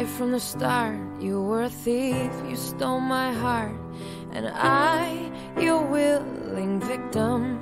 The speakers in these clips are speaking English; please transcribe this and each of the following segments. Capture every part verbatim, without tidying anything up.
right from the start. You were a thief, you stole my heart, and I, your willing victim.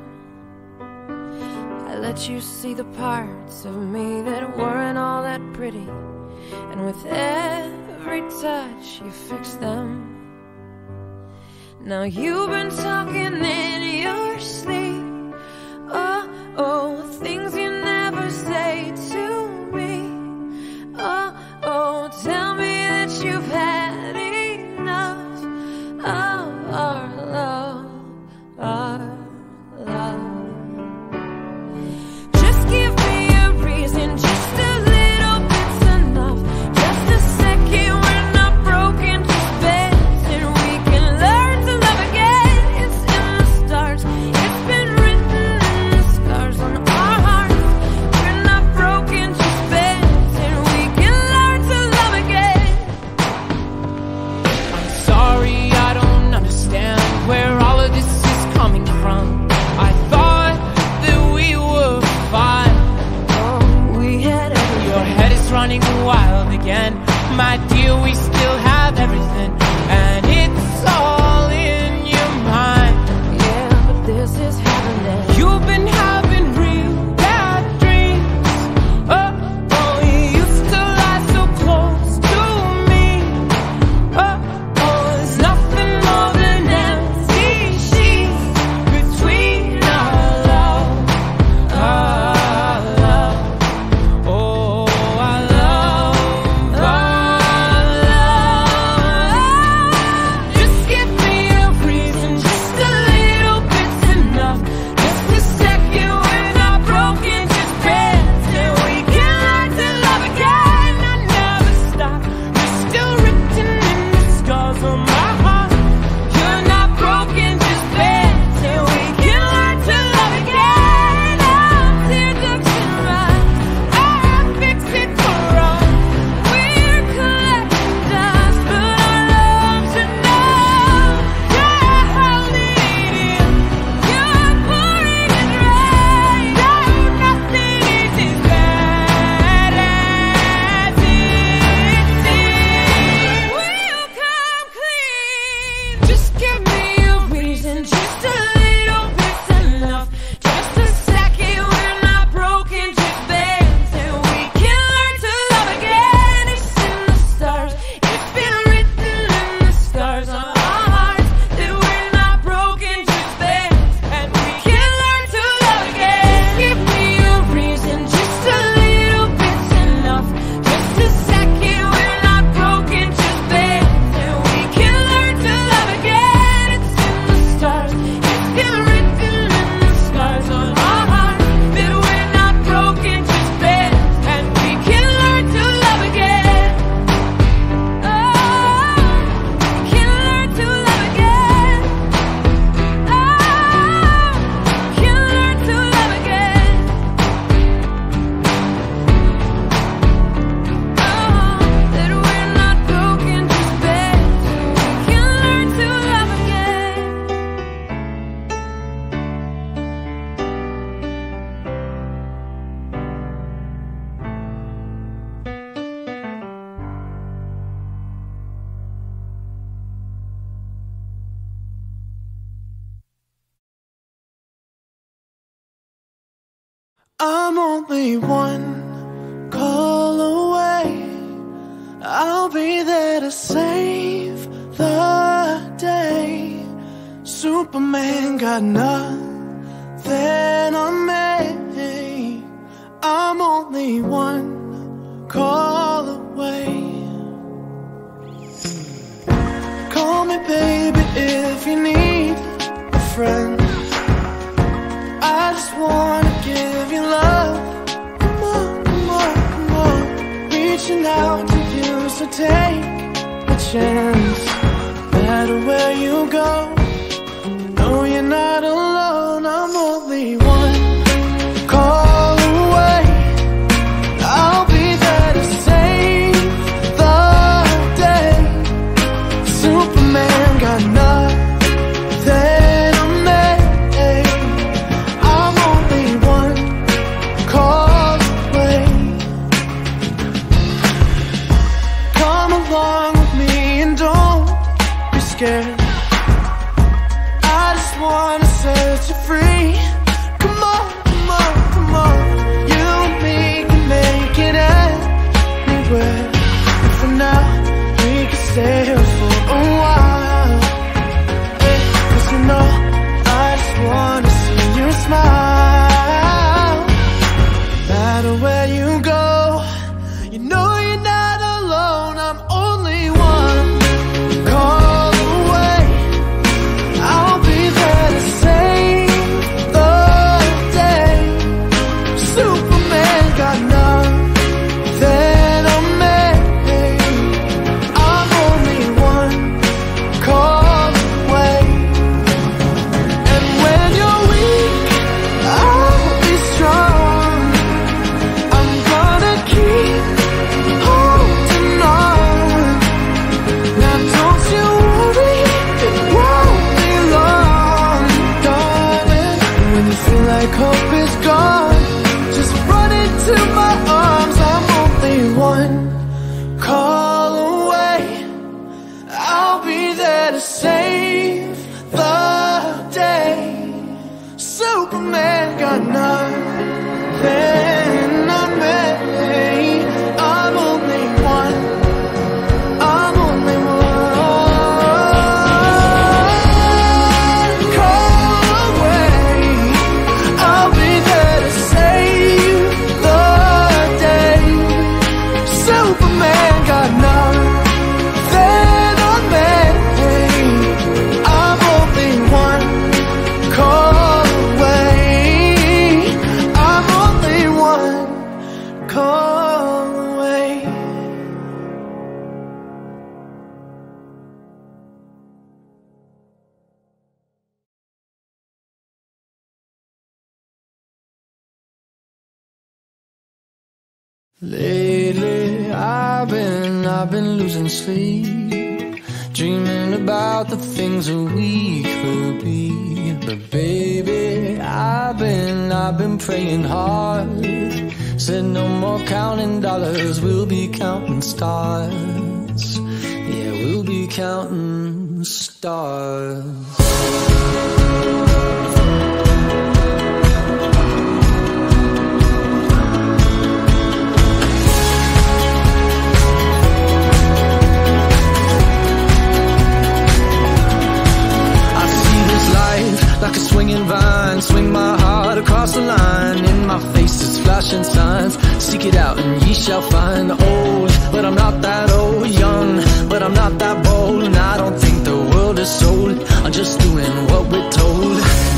I let you see the parts of me that weren't all that pretty, and with every touch you fixed them. Now you've been talking in your sleep. Oh, oh, things you never say to me. Oh, oh, tell me that you've had enough of our love, our love. Just give me a reason, just a little bit's enough. Just a second, we're not broken, just bends, and we can learn to love again. It's in the stars, it's been written in the scars on our hearts. We're not broken, just bends, and we can learn to love again. I'm sorry, I don't understand where all of this is coming from. I thought that we were fine. Oh, we had everything. Your head is running wild again. My dear, we still have everything, and it's all in your mind. Yeah, but this is happening. You've been having real bad dreams. Oh, oh, you used to lie so close to me. Oh, oh, there's nothing more than empty sheets between our love, our love. Oh, our love, our love. Just give me a reason, just a little bit's enough. Just a second, we're not broken, just bends, and we can learn to love again. I never stop, you're still written in the scars on my heart. You're not broken, just bends, and we can learn to love again. Our teardrops can rise, our fix it for us. We're collecting dust, but our love's enough. You're holding it in, you're pouring it right out. Nothing is as bad as it seems. We'll come clean. Just give me a reason, just a little bit's enough. Just a second, we're not broken, just bends, and we can learn to love again. It's in the stars, it's been written in the scars on our hearts that we're not broken, just bends, and we can learn to love again. Give me a reason, just a little bit's enough. Just a second, we're not broken, just bends, and we can learn to love again. It's in the stars, it's been written in the scars on our hearts that we're not broken, just bends, and we can learn to love again. Oh, can learn to love again. Oh, can learn to love again. Oh, that we're not broken, just bends, and we can learn to love again. I'm only one call away. I'll be there to save the day. Superman got nothing on me. I'm only one call away. Call me baby if you need a friend. I just wanna give you love. Come on, come on, come on. Reaching out to you, so take a chance. No matter where you go, no, you're not alone. I'm only one call away. I'll be there to save the day. Superman got nothing on me. I'm only one call away. Call wanna set you free. Come on, come on, come on. You and me can make it anywhere. And for now, we can stay here for a while. Hey, 'cause you know, I just wanna see you smile. No matter where you go, you know you're not alone. I'm only one call away. I'll be there to save the day. Superman got nothing on me. I'm only one call away. And when you're weak, I'll be strong. I'm gonna keep holding on. Now don't you worry, it won't be long, darling. When you feel like hope is gone, just run into my arms. I'm only one call away. I'll be there to save the day. Superman got nothing on me. I'm only one. I'm only one call away. I'll be there to save the day. Superman got nothing on me. I'm only one call away. I'm only one call away. Lately, I've been, I've been losing sleep, dreaming about the things that we could be. But baby, I've been, I've been praying hard. Said no more counting dollars, we'll be counting stars. Yeah, we'll be counting stars. Like a swinging vine, swing my heart across the line. In my face is flashing signs, seek it out and ye shall find. Old, but I'm not that old. Young, but I'm not that bold. And I don't think the world is sold, I'm just doing what we're told.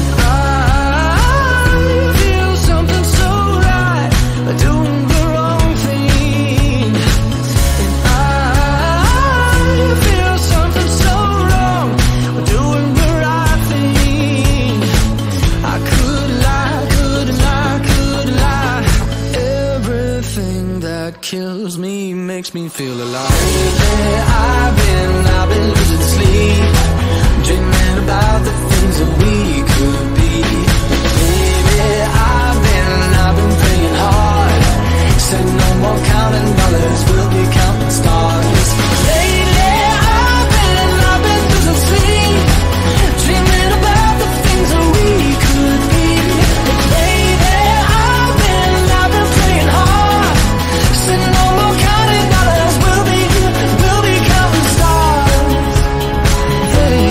I feel something so right, doing the wrong thing. And I feel something so wrong, doing the right thing. I could lie, could lie, could lie. Everything that kills me makes me feel alive. Lately, I've been, I've been losing sleep, dreaming about the things that we could be. Baby, I've been, I've been praying hard. Said no more counting dollars, we'll be counting stars. Lately, I've been, I've been losing sleep, dreaming about the things that we could be. Baby, I've been, I've been praying hard. Said no more counting dollars, we'll be, we'll be counting stars. Hey.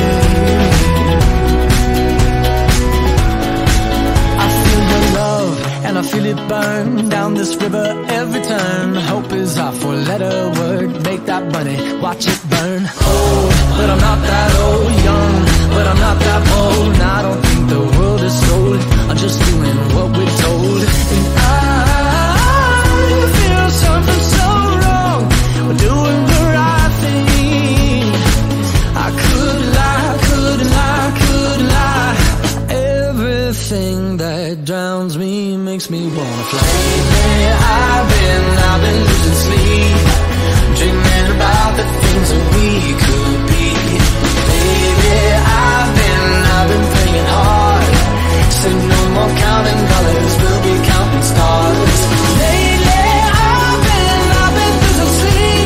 I feel the love and I feel it burn down this river every turn. Hope is our four-letter word, make that money, watch it burn. Old, but I'm not that old. Young, but I'm not that bold. And I don't think the world is sold, I'm just doing what we're told. And I feel something so wrong, we're doing the right thing. I could lie, could lie, could lie. Everything that drowns me makes me wanna fly. Lately, I've been, I've been losing sleep, dreaming about the things that we could be. Baby, I've been, I've been praying hard. Said no more counting dollars, we'll be counting stars. Lately, I've been, I've been losing sleep,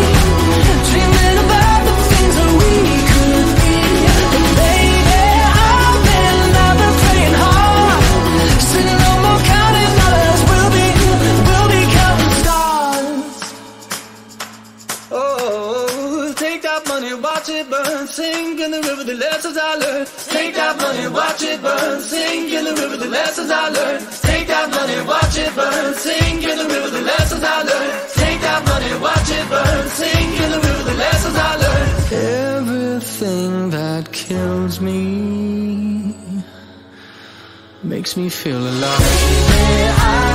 dreaming about the things that we could be. Baby, I've been, in the river the lessons I learned. Take that money, watch it burn. Sing in the river the lessons I learned. Take that money, watch it burn. Sing in the river the lessons I learned. Take that money, watch it burn. Sing in the river the lessons I learned. Everything that kills me makes me feel alive.